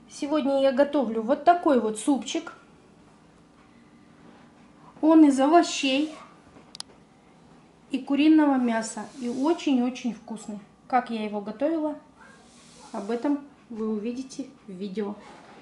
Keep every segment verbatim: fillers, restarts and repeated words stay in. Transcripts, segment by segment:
Сегодня я готовлю вот такой вот супчик. Он из овощей и куриного мяса. И очень-очень вкусный. Как я его готовила, об этом вы увидите в видео.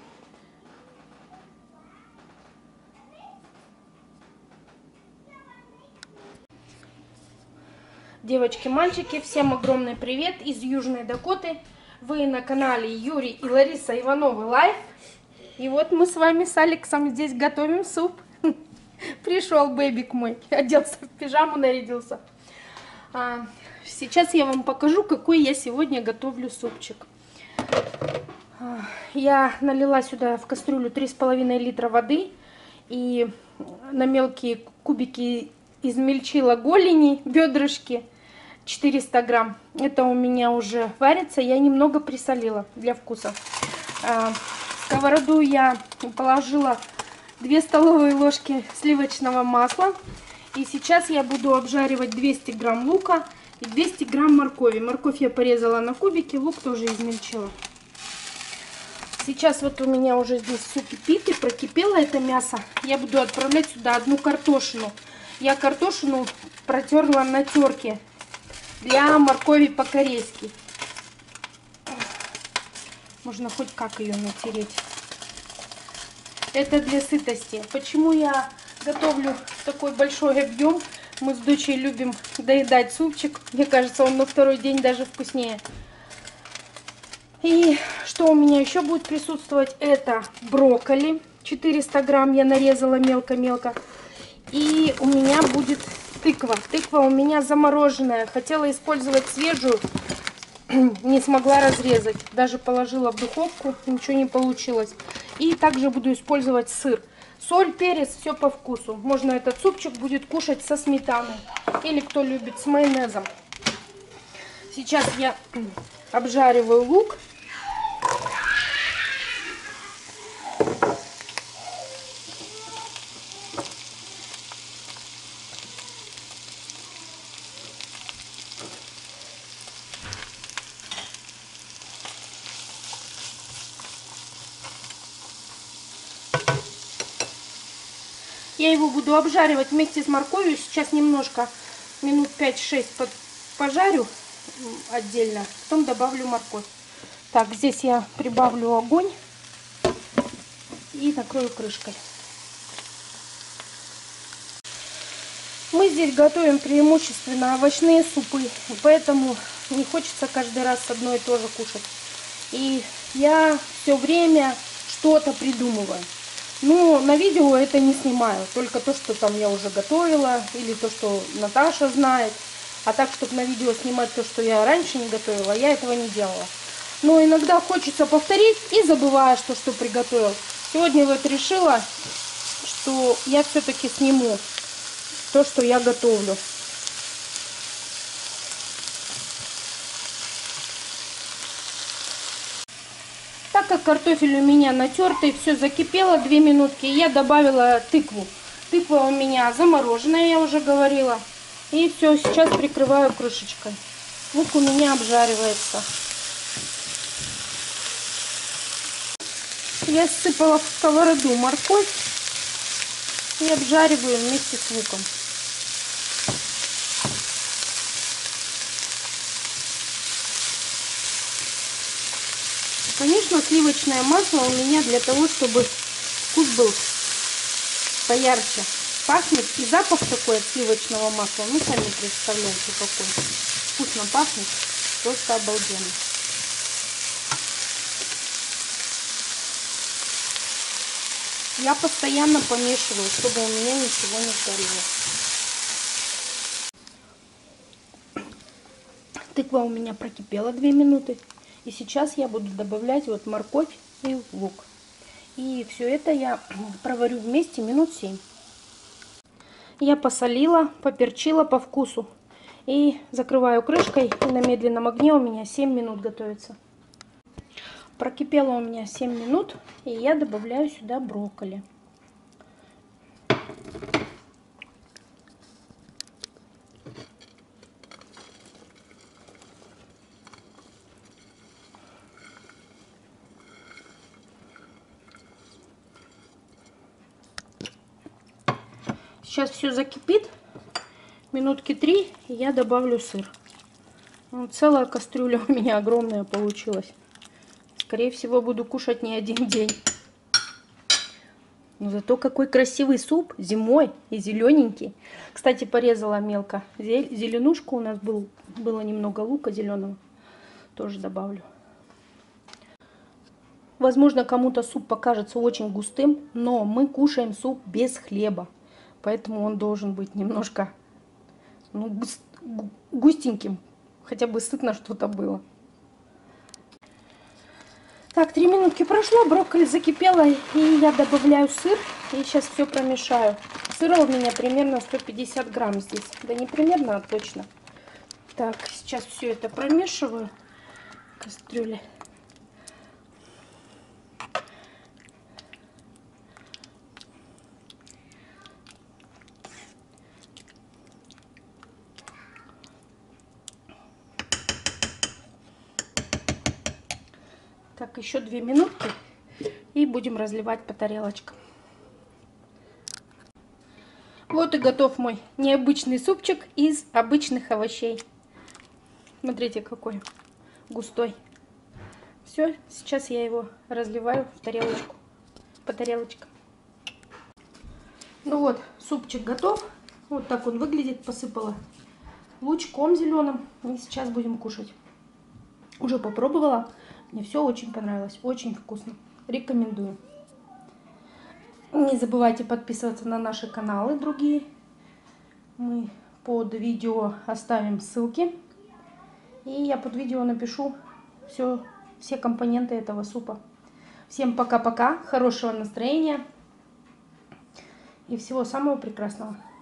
Девочки, мальчики, всем огромный привет из Южной Дакоты. Вы на канале Юрий и Лариса Ивановы Лайф. И вот мы с вами с Алексом здесь готовим суп. Пришел бэбик мой, оделся в пижаму, нарядился. А, сейчас я вам покажу, какой я сегодня готовлю супчик. А, я налила сюда в кастрюлю три с половиной литра воды и на мелкие кубики измельчила голени, бедрышки, четыреста грамм. Это у меня уже варится, я немного присолила для вкуса. А, в сковороду я положила две столовые ложки сливочного масла. И сейчас я буду обжаривать двести грамм лука и двести грамм моркови. Морковь я порезала на кубики, лук тоже измельчила. Сейчас вот у меня уже здесь все кипит и прокипело это мясо. Я буду отправлять сюда одну картошину. Я картошину протерла на терке для моркови по-корейски. Можно хоть как ее натереть. Это для сытости. Почему я готовлю такой большой объем? Мы с дочей любим доедать супчик. Мне кажется, он на второй день даже вкуснее. И что у меня еще будет присутствовать? Это брокколи. четыреста грамм я нарезала мелко-мелко. И у меня будет тыква. Тыква у меня замороженная. Хотела использовать свежую. Не смогла разрезать. Даже положила в духовку. Ничего не получилось. И также буду использовать сыр. Соль, перец, все по вкусу. Можно этот супчик будет кушать со сметаной. Или кто любит с майонезом. Сейчас я обжариваю лук. Я его буду обжаривать вместе с морковью. Сейчас немножко, минут пять-шесть пожарю отдельно. Потом добавлю морковь. Так, здесь я прибавлю огонь и накрою крышкой. Мы здесь готовим преимущественно овощные супы, поэтому не хочется каждый раз одно и то же кушать. И я все время что-то придумываю. Ну, на видео это не снимаю, только то, что там я уже готовила, или то, что Наташа знает. А так, чтобы на видео снимать то, что я раньше не готовила, я этого не делала. Но иногда хочется повторить и забываю, что что приготовил. Сегодня вот решила, что я все-таки сниму то, что я готовлю. Так как картофель у меня натертый, все закипело, две минутки, я добавила тыкву. Тыква у меня замороженная, я уже говорила. И все, сейчас прикрываю крышечкой. Лук у меня обжаривается. Я сыпала в сковороду морковь и обжариваю вместе с луком. Конечно, сливочное масло у меня для того, чтобы вкус был поярче. Пахнет и запах такой от сливочного масла. Ну, сами представляете, какой. Вкусно пахнет. Просто обалденно. Я постоянно помешиваю, чтобы у меня ничего не сгорело. Тыква у меня прокипела две минуты. И сейчас я буду добавлять вот морковь и лук. И все это я проварю вместе минут семь. Я посолила, поперчила по вкусу. И закрываю крышкой. И на медленном огне у меня семь минут готовится. Прокипело у меня семь минут. И я добавляю сюда брокколи. Сейчас все закипит. Минутки три, и я добавлю сыр. Вот целая кастрюля у меня огромная получилась. Скорее всего, буду кушать не один день. Но зато какой красивый суп зимой и зелененький. Кстати, порезала мелко зеленушку. У нас был, было немного лука зеленого. Тоже добавлю. Возможно, кому-то суп покажется очень густым, но мы кушаем суп без хлеба. Поэтому он должен быть немножко ну, густеньким. Хотя бы сытно что-то было. Так, три минутки прошло, брокколи закипела, и я добавляю сыр. И сейчас все промешаю. Сыра у меня примерно сто пятьдесят грамм здесь. Да не примерно, а точно. Так, сейчас все это промешиваю в кастрюле. Так, еще две минутки и будем разливать по тарелочкам. Вот и готов мой необычный супчик из обычных овощей. Смотрите, какой густой. Все, сейчас я его разливаю в тарелочку, по тарелочкам. Ну вот, супчик готов. Вот так он выглядит, посыпала лучком зеленым. И сейчас будем кушать. Уже попробовала. Мне все очень понравилось, очень вкусно. Рекомендую. Не забывайте подписываться на наши каналы другие. Мы под видео оставим ссылки. И я под видео напишу все, все компоненты этого супа. Всем пока-пока, хорошего настроения и всего самого прекрасного.